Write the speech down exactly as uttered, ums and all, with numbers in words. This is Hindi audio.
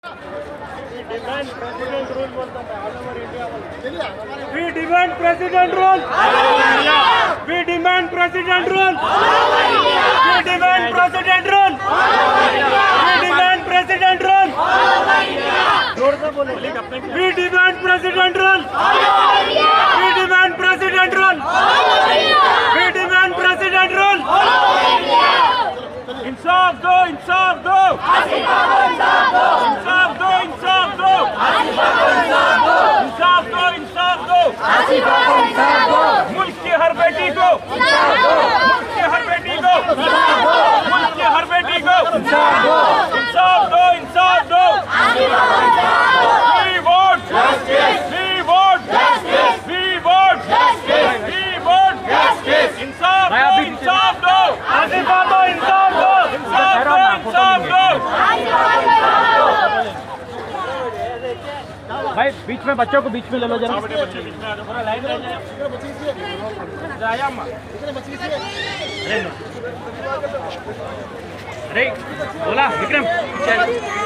डिमांड प्रेसिडेंट रूल बोलता है ऑल ओवर इंडिया में। We demand president rule, we demand president rule, we demand president rule, we demand president rule, जोर से बोलो। We demand president rule, we demand president rule, we demand president rule. इंसाफ दो, इंसाफ दो, इंसाफ दो, इंसाफ दो, इंसाफ दो, इंसाफ दो। मुल्क की हर बेटी को, मुल्क की हर बेटी को, मुल्क की हर बेटी को इंसाफ दो, इंसाफ दो। We vote justice, we vote justice, we vote justice, we vote justice। इंसाफ दो, इंसाफ दो, इंसाफ दो, इंसाफ दो, इंसाफ दो, इंसाफ दो। भाई बीच में बच्चों को बीच में ले लो जरा। बच्चे बीच में आ जाओ, पूरा लाइन में जाया अम्मा। अरे बोला विक्रम।